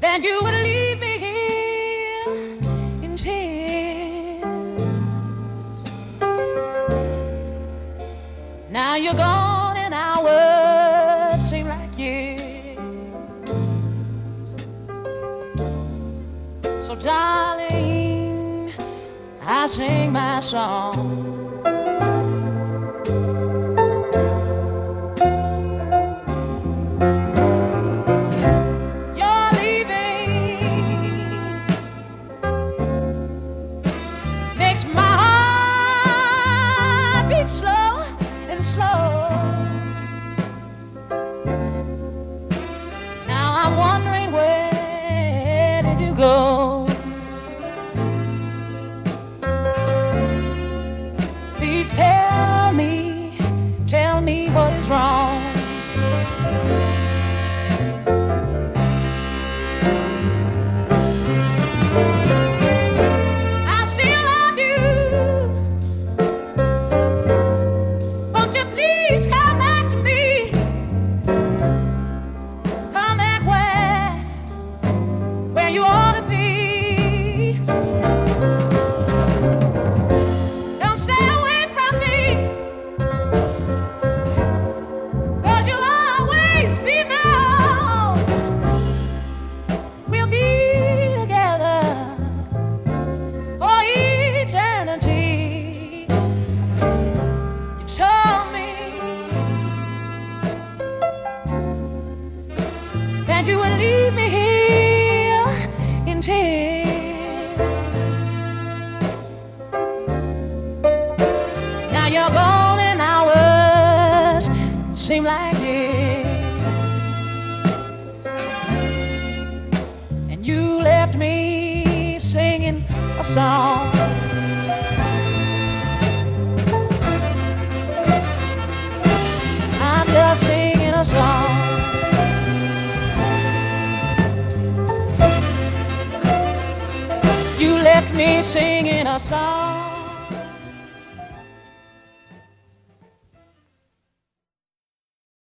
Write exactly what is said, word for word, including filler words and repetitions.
then you would leave me here in tears. Now you're gone and hours seem like years. So darling, I sing my song. Go. Please tell me, tell me what is wrong. I still love you. Won't you please come back to me? Come back where, where you are. And you would leave me here in tears. Now you're gone and hours seem like years. And you left me singing a song. I'm just singing a song. You left me singing a song.